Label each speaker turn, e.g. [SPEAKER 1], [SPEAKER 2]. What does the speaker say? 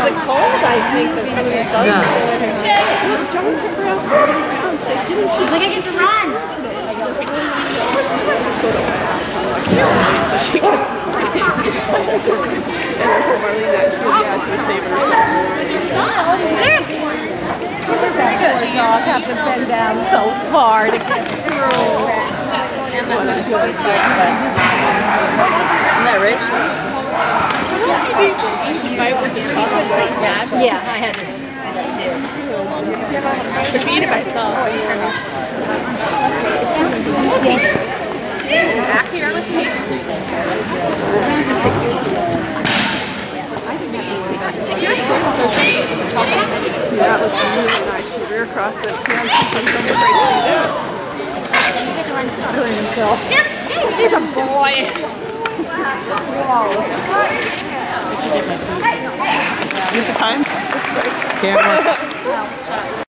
[SPEAKER 1] the cold, I think, that somebody does.
[SPEAKER 2] He's like, I get to run.
[SPEAKER 1] She was saving herself.
[SPEAKER 3] Because you all have to bend down so far to get through.
[SPEAKER 2] Isn't that rich? Yeah, I had this too.
[SPEAKER 1] I could eat it myself. Back here with me. Yeah, it was really nice. She rear crossed it. See, I'm afraid to do. Killing himself. He's a boy. I should get my food. Use the time?
[SPEAKER 4] Camera.